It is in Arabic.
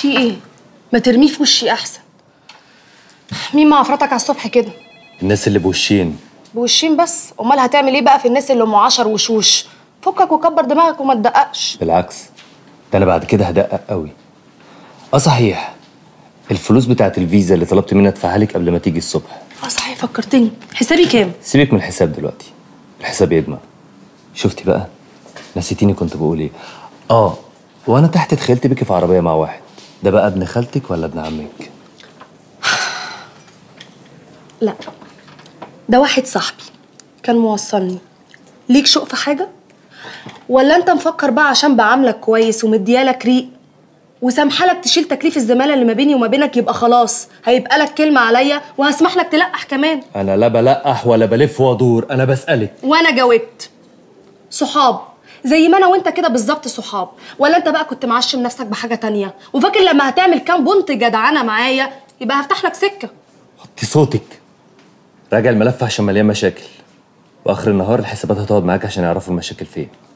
في ايه؟ ما ترميه في وشي احسن. مين معفرتك على الصبح كده؟ الناس اللي بوشين. بوشين بس؟ امال هتعمل ايه بقى في الناس اللي ام 10 وشوش؟ فكك وكبر دماغك وما تدققش. بالعكس، ده انا بعد كده هدقق قوي. صحيح، الفلوس بتاعت الفيزا اللي طلبت منها ادفعها لك قبل ما تيجي الصبح. صحيح فكرتني. حسابي كام؟ سيبك من الحساب دلوقتي، الحساب يجمع. شفتي بقى؟ نسيتيني كنت بقول ايه؟ وانا تحت اتخيلت بيكي في عربيه مع واحد، ده بقى ابن خالتك ولا ابن عمك؟ لا، ده واحد صاحبي كان موصلني. ليك شوق في حاجه؟ ولا انت مفكر بقى عشان بعاملك كويس ومديالك ريق وسامحالك تشيل تكليف الزماله اللي ما بيني وما بينك يبقى خلاص هيبقى لك كلمه عليا وهسمح لك تلقح كمان؟ انا لا بلقح ولا بلف وادور، انا بسالك. وانا جاوبت. صحاب زي ما انا وانت كده بالظبط صحاب. ولا انت بقى كنت معشم نفسك بحاجه تانية وفاكر لما هتعمل كام بنت جدعانه معايا يبقى هفتح لك سكه؟ وطي صوتك. راجع الملف عشان مليان مشاكل، واخر النهار الحسابات هتقعد معاك عشان يعرفوا المشاكل فين.